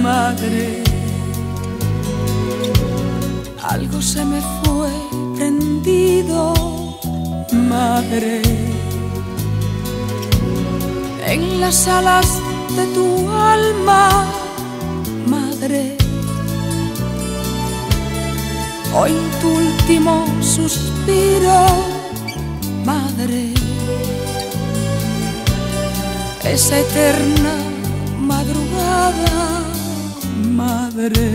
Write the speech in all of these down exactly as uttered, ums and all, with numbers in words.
madre. Algo se me fue prendido, madre, en las alas de tu alma, madre. Hoy en tu último suspiro, madre, esa eterna madrugada, madre.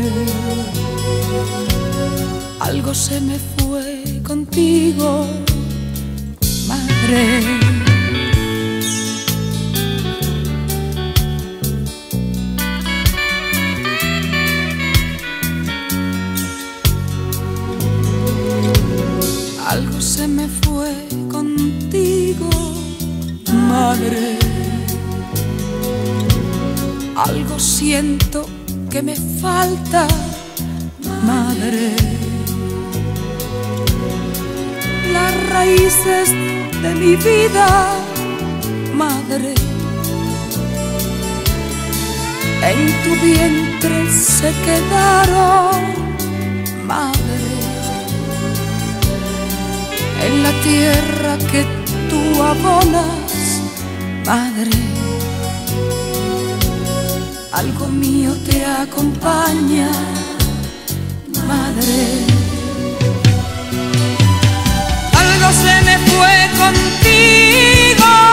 Algo se me fue contigo, madre. Algo se me fue contigo, madre. Algo siento que me falta, madre. Las raíces de mi vida, madre, en tu vientre se quedaron, madre, en la tierra que tú abonas, madre. Algo mío te acompaña, madre. Algo se me fue contigo,